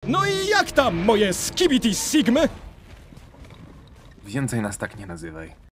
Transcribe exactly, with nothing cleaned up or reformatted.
No i jak tam, moje skibidi sigmy? Więcej nas tak nie nazywaj.